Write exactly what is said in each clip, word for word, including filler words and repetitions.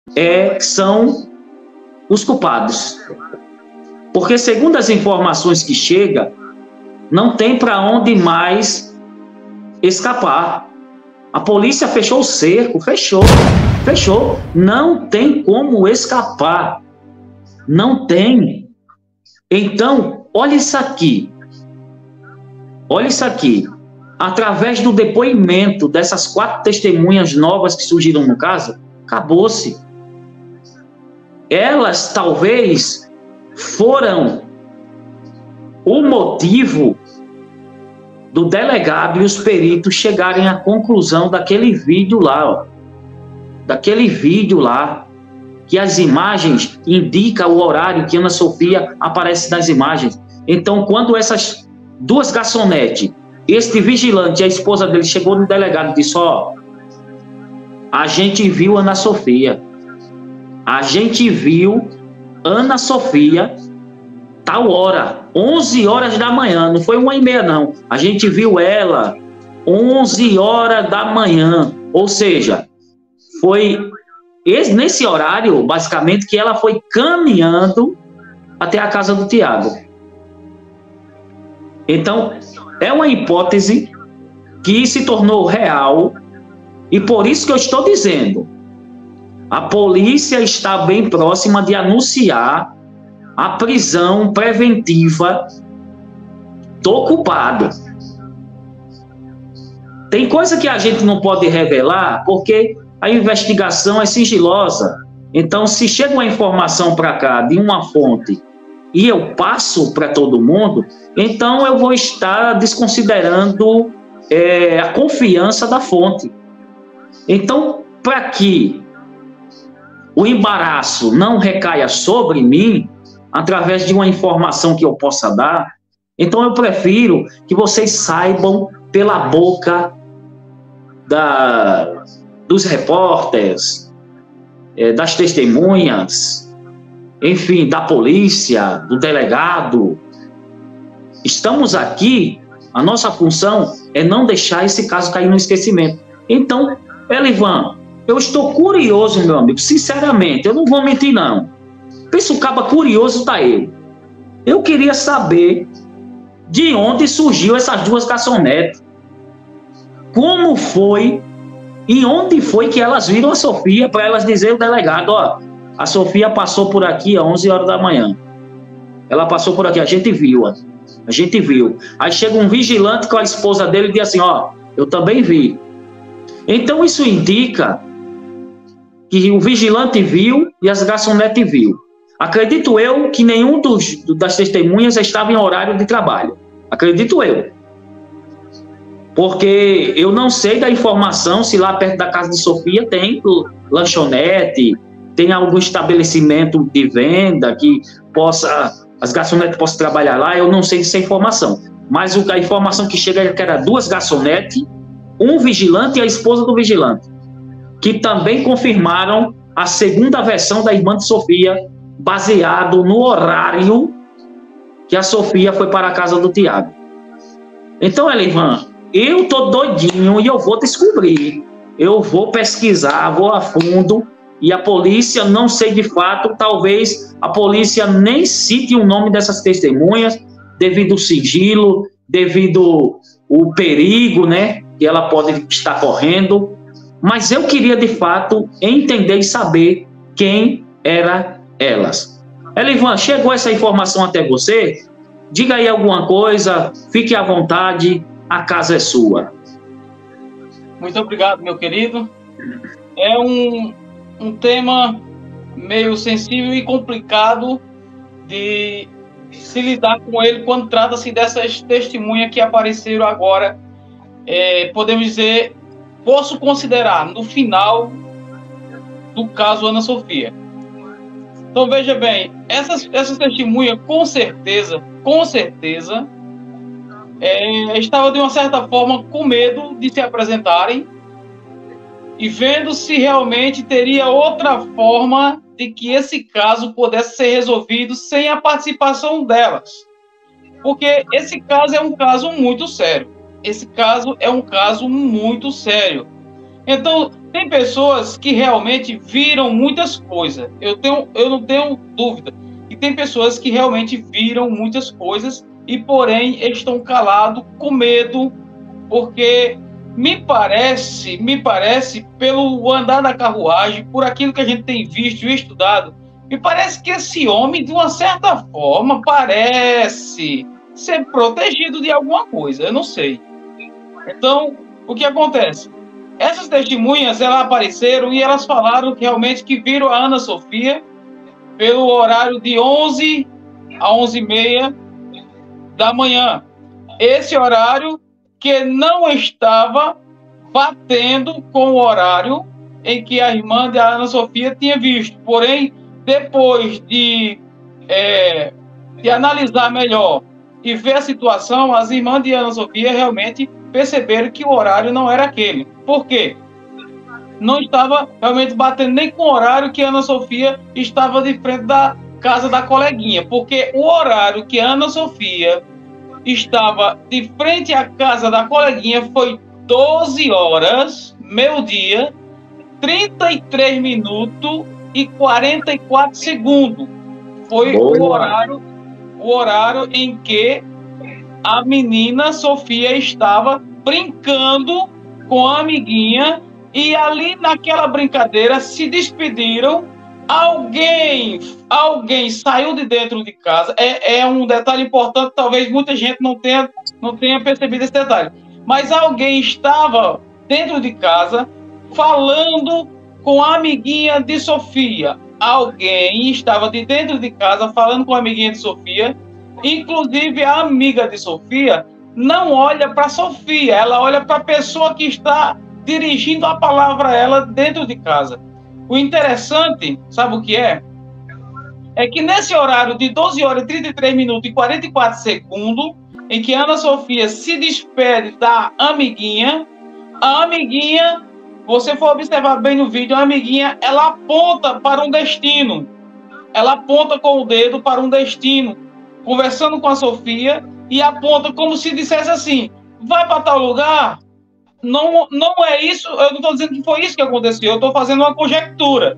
é, são os culpados. Porque, segundo as informações que chegam, não tem para onde mais escapar. A polícia fechou o cerco, fechou, fechou. Não tem como escapar. Não tem. Então, olha isso aqui. Olha isso aqui. Através do depoimento dessas quatro testemunhas novas que surgiram no caso, acabou-se. Elas, talvez, foram o motivo do delegado e os peritos chegarem à conclusão daquele vídeo lá, ó. Daquele vídeo lá, que as imagens indicam o horário que Ana Sofia aparece nas imagens. Então, quando essas duas garçonetes, este vigilante e a esposa dele chegou no delegado e disse, ó, a gente viu Ana Sofia. A gente viu Ana Sofia tal hora, onze horas da manhã, não foi uma e meia não. A gente viu ela onze horas da manhã, ou seja, foi esse, nesse horário, basicamente, que ela foi caminhando até a casa do Tiago. Então, é uma hipótese que se tornou real e por isso que eu estou dizendo, a polícia está bem próxima de anunciar a prisão preventiva do culpado. Tem coisa que a gente não pode revelar porque a investigação é sigilosa. Então, se chega uma informação para cá de uma fonte e eu passo para todo mundo, então eu vou estar desconsiderando é, a confiança da fonte. Então, para que o embaraço não recaia sobre mim, através de uma informação que eu possa dar, então eu prefiro que vocês saibam pela boca da, dos repórteres, é, das testemunhas, enfim, da polícia, do delegado. Estamos aqui, a nossa função é não deixar esse caso cair no esquecimento. Então, Elivan, eu estou curioso, meu amigo, sinceramente, eu não vou mentir, não. Pensa o caba curioso tá ele. Eu queria saber de onde surgiu essas duas garçonetes. Como foi e onde foi que elas viram a Sofia para elas dizer ao delegado, ó, a Sofia passou por aqui às onze horas da manhã. Ela passou por aqui, a gente viu, ó. A gente viu. Aí chega um vigilante com a esposa dele e diz assim, ó, eu também vi. Então isso indica que o vigilante viu e as garçonetes viu. Acredito eu que nenhum dos, das testemunhas estava em horário de trabalho. Acredito eu. Porque eu não sei da informação se lá perto da casa de Sofia tem lanchonete, tem algum estabelecimento de venda que possa, as garçonetes possam trabalhar lá, eu não sei dessa informação. Mas a informação que chega é que era duas garçonetes, um vigilante e a esposa do vigilante, que também confirmaram a segunda versão da irmã de Sofia, baseado no horário que a Sofia foi para a casa do Tiago. Então, Elivan, eu tô doidinho e eu vou descobrir. Eu vou pesquisar, vou a fundo, e a polícia, não sei de fato, talvez a polícia nem cite o nome dessas testemunhas, devido ao sigilo, devido ao perigo, né, que ela pode estar correndo. Mas eu queria, de fato, entender e saber quem era elas. Elivan, chegou essa informação até você? Diga aí alguma coisa, fique à vontade, a casa é sua. Muito obrigado, meu querido. É um, um tema meio sensível e complicado de se lidar com ele quando trata-se dessas testemunhas que apareceram agora. É, podemos dizer, posso considerar no final do caso Ana Sofia. Então, veja bem, essas, essas testemunhas, com certeza, com certeza, é, estavam, de uma certa forma, com medo de se apresentarem e vendo se realmente teria outra forma de que esse caso pudesse ser resolvido sem a participação delas. Porque esse caso é um caso muito sério. Esse caso é um caso muito sério. Então, tem pessoas que realmente viram muitas coisas. Eu, tenho, eu não tenho dúvida. E tem pessoas que realmente viram muitas coisas e, porém, estão calados com medo, porque me parece, me parece, pelo andar da carruagem, por aquilo que a gente tem visto e estudado, me parece que esse homem, de uma certa forma, parece ser protegido de alguma coisa. Eu não sei. Então, o que acontece? Essas testemunhas, elas apareceram e elas falaram que realmente que viram a Ana Sofia pelo horário de onze a onze e meia da manhã. Esse horário que não estava batendo com o horário em que a irmã da Ana Sofia tinha visto. Porém, depois de, é, de analisar melhor e ver a situação, as irmãs de Ana Sofia realmente perceberam que o horário não era aquele. Por quê? Não estava realmente batendo nem com o horário que a Ana Sofia estava de frente da casa da coleguinha, porque o horário que a Ana Sofia estava de frente à casa da coleguinha foi doze horas, meio-dia, trinta e três minutos e quarenta e quatro segundos. Foi o horário, o horário em que a menina Sofia estava brincando com a amiguinha, e ali naquela brincadeira se despediram. Alguém, alguém saiu de dentro de casa. É, é um detalhe importante, talvez muita gente não tenha, não tenha percebido esse detalhe. Mas alguém estava dentro de casa falando com a amiguinha de Sofia. Alguém estava de dentro de casa falando com a amiguinha de Sofia. Inclusive, a amiga de Sofia não olha para Sofia, ela olha para a pessoa que está dirigindo a palavra a ela dentro de casa. O interessante, sabe o que é? É que nesse horário de doze horas, trinta e três minutos e quarenta e quatro segundos, em que Ana Sofia se despede da amiguinha, a amiguinha, você for observar bem no vídeo, a amiguinha, ela aponta para um destino. Ela aponta com o dedo para um destino, conversando com a Sofia, e aponta como se dissesse assim: vai para tal lugar? Não, não é isso, eu não estou dizendo que foi isso que aconteceu, eu estou fazendo uma conjectura.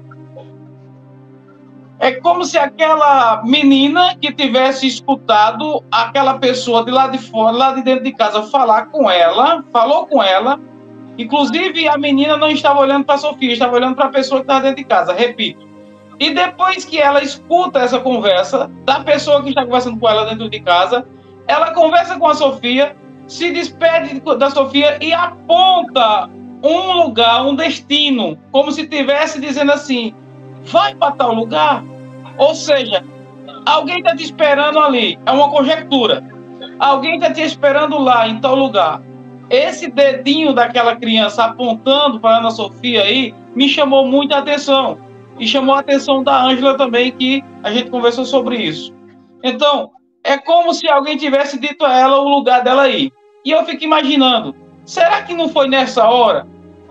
É como se aquela menina que tivesse escutado aquela pessoa de lá de fora, lá de dentro de casa, falar com ela, falou com ela, inclusive a menina não estava olhando para a Sofia, estava olhando para a pessoa que estava dentro de casa, repito. E depois que ela escuta essa conversa da pessoa que está conversando com ela dentro de casa, ela conversa com a Sofia, se despede da Sofia e aponta um lugar, um destino, como se estivesse dizendo assim: vai para tal lugar? Ou seja, alguém está te esperando ali, é uma conjectura. Alguém está te esperando lá, em tal lugar. Esse dedinho daquela criança apontando para a Ana Sofia aí me chamou muita atenção. E chamou a atenção da Ângela também, que a gente conversou sobre isso. Então, é como se alguém tivesse dito a ela o lugar dela aí. E eu fico imaginando, será que não foi nessa hora?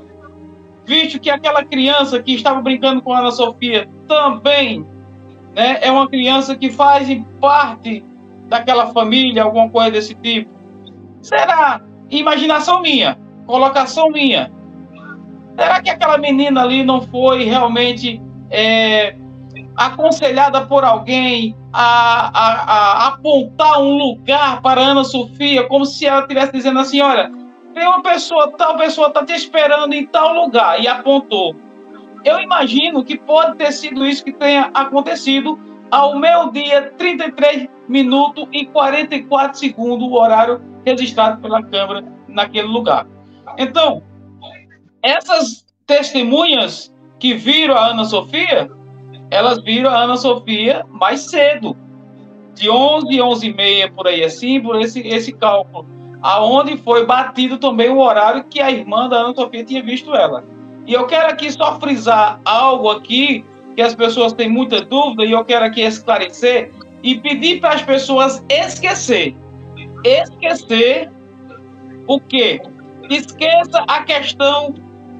Visto que aquela criança que estava brincando com a Ana Sofia também, né, é uma criança que faz parte daquela família, alguma coisa desse tipo. Será? Imaginação minha, colocação minha. Será que aquela menina ali não foi realmente é, aconselhada por alguém a, a, a apontar um lugar para a Ana Sofia, como se ela estivesse dizendo assim: olha, tem uma pessoa, tal pessoa está te esperando em tal lugar, e apontou. Eu imagino que pode ter sido isso que tenha acontecido ao meio-dia, trinta e três minutos e quarenta e quatro segundos, o horário registrado pela câmera naquele lugar. Então, essas testemunhas que viram a Ana Sofia, elas viram a Ana Sofia mais cedo, de onze, onze e meia, por aí assim, por esse, esse cálculo, aonde foi batido também o horário que a irmã da Ana Sofia tinha visto ela. E eu quero aqui só frisar algo aqui, que as pessoas têm muita dúvida, e eu quero aqui esclarecer, e pedir para as pessoas esquecer. Esquecer o quê? Esqueça a questão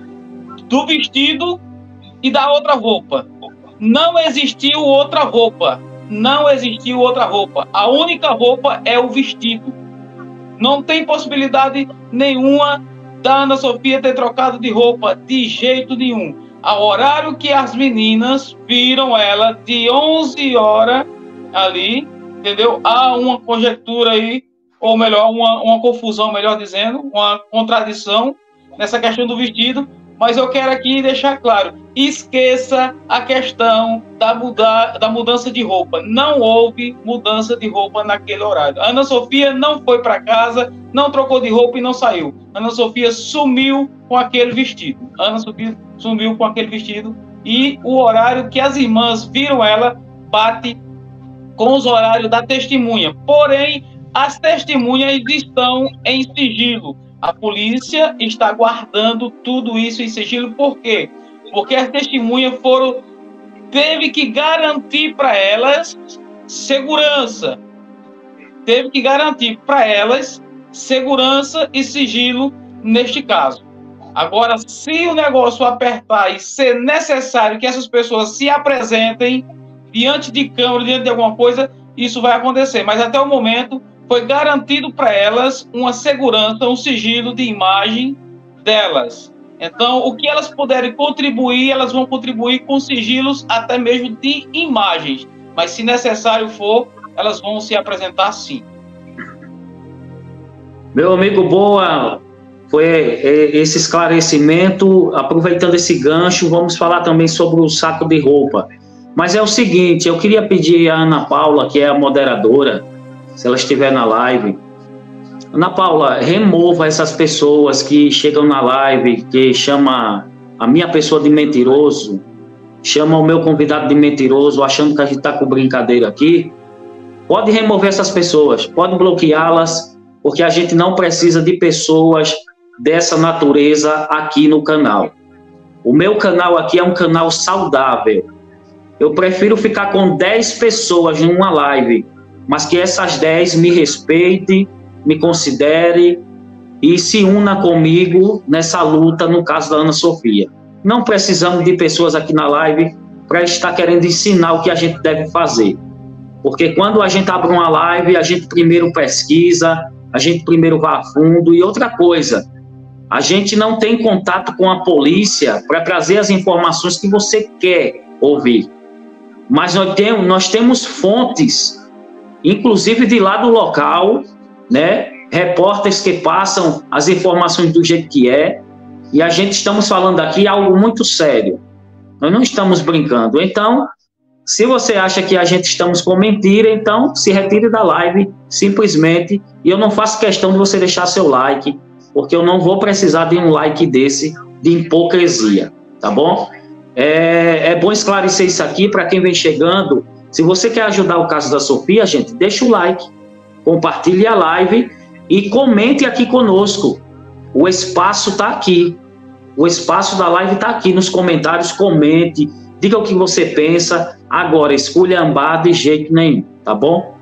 do vestido e da outra roupa. Não existiu outra roupa. Não existiu outra roupa. A única roupa é o vestido. Não tem possibilidade nenhuma da Ana Sofia ter trocado de roupa de jeito nenhum. Ao horário que as meninas viram ela, de onze horas ali, entendeu? Há uma conjectura aí, ou melhor, uma, uma confusão, melhor dizendo, uma contradição nessa questão do vestido, mas eu quero aqui deixar claro, esqueça a questão da, muda, da mudança de roupa. Não houve mudança de roupa naquele horário. A Ana Sofia não foi para casa, não trocou de roupa e não saiu. A Ana Sofia sumiu com aquele vestido. A Ana Sofia sumiu com aquele vestido e o horário que as irmãs viram ela bate com os horários da testemunha. Porém, as testemunhas estão em sigilo. A polícia está guardando tudo isso em sigilo. Por quê? Porque as testemunhas foram... Teve que garantir para elas segurança. Teve que garantir para elas segurança e sigilo neste caso. Agora, se o negócio apertar e ser necessário que essas pessoas se apresentem diante de câmera, diante de alguma coisa, isso vai acontecer. Mas até o momento foi garantido para elas uma segurança, um sigilo de imagem delas. Então, o que elas puderem contribuir, elas vão contribuir com sigilos até mesmo de imagens. Mas, se necessário for, elas vão se apresentar sim. Meu amigo, boa, foi esse esclarecimento. Aproveitando esse gancho, vamos falar também sobre o saco de roupa. Mas é o seguinte, eu queria pedir a Ana Paula, que é a moderadora, se ela estiver na live. Ana Paula, remova essas pessoas que chegam na live, que chama a minha pessoa de mentiroso, chama o meu convidado de mentiroso, achando que a gente está com brincadeira aqui. Pode remover essas pessoas, pode bloqueá-las, porque a gente não precisa de pessoas dessa natureza aqui no canal. O meu canal aqui é um canal saudável. Eu prefiro ficar com dez pessoas numa live, mas que essas dez me respeitem, me considere e se una comigo nessa luta, no caso da Ana Sofia. Não precisamos de pessoas aqui na live para estar querendo ensinar o que a gente deve fazer. Porque quando a gente abre uma live, a gente primeiro pesquisa, a gente primeiro vai a fundo. E outra coisa, a gente não tem contato com a polícia para trazer as informações que você quer ouvir. Mas nós temos, nós temos fontes, inclusive de lá do local, né? Repórteres que passam as informações do jeito que é, e a gente estamos falando aqui algo muito sério. Nós não estamos brincando. Então, se você acha que a gente estamos com mentira, então se retire da live, simplesmente, e eu não faço questão de você deixar seu like, porque eu não vou precisar de um like desse, de hipocrisia, tá bom? É, é bom esclarecer isso aqui para quem vem chegando. Se você quer ajudar o caso da Sofia, gente, deixa o like, compartilhe a live e comente aqui conosco. O espaço está aqui. O espaço da live está aqui nos comentários. Comente, diga o que você pensa. Agora, esculhambar de jeito nenhum, tá bom?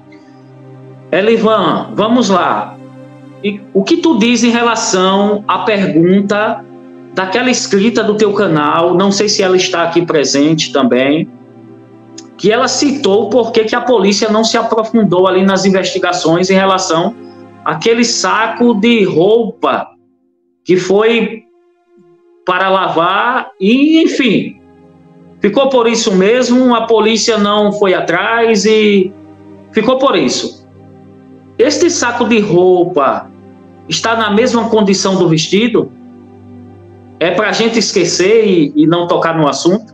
Elivan, vamos lá. E o que tu diz em relação à pergunta daquela inscrita do teu canal? Não sei se ela está aqui presente também, que ela citou por que a polícia não se aprofundou ali nas investigações em relação àquele saco de roupa que foi para lavar e, enfim, ficou por isso mesmo, a polícia não foi atrás e ficou por isso. Este saco de roupa está na mesma condição do vestido? É para a gente esquecer e, e não tocar no assunto?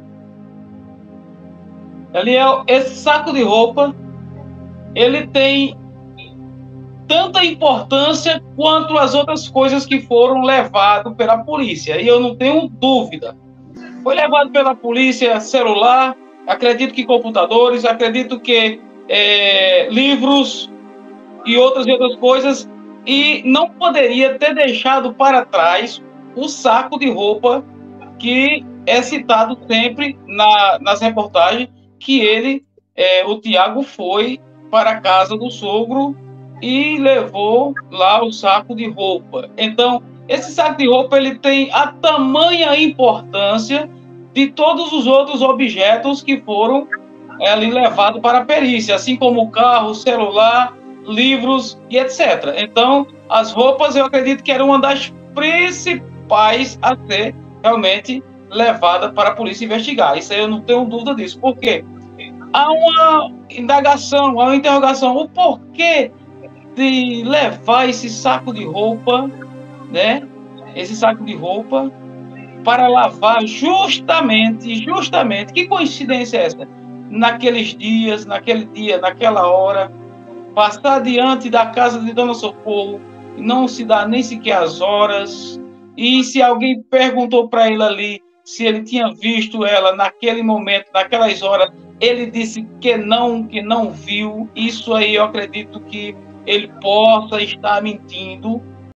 Eliel, esse saco de roupa, ele tem tanta importância quanto as outras coisas que foram levadas pela polícia. E eu não tenho dúvida. Foi levado pela polícia celular, acredito que computadores, acredito que é, livros e outras e outras coisas. E não poderia ter deixado para trás o saco de roupa que é citado sempre na, nas reportagens, que ele, é, o Tiago foi para a casa do sogro e levou lá o saco de roupa. Então, esse saco de roupa ele tem a tamanha importância de todos os outros objetos que foram é, ali levados para a perícia, assim como o carro, celular, livros e etcétera. Então, as roupas eu acredito que era uma das principais a ser realmente levada para a polícia investigar. Isso aí eu não tenho dúvida disso. Por quê? Há uma indagação, há uma interrogação. O porquê de levar esse saco de roupa, né? Esse saco de roupa para lavar justamente, justamente, que coincidência é essa? Naqueles dias, naquele dia, naquela hora, passar diante da casa de Dona Socorro, não se dá nem sequer as horas, e se alguém perguntou para ele ali se ele tinha visto ela naquele momento, naquelas horas, ele disse que não, que não viu. Isso aí eu acredito que ele possa estar mentindo,